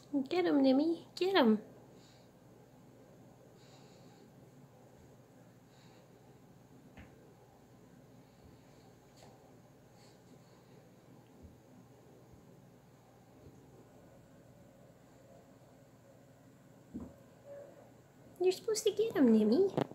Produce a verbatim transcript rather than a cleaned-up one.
Get him, Nimmy. Get him. You're supposed to get him, Nimmy.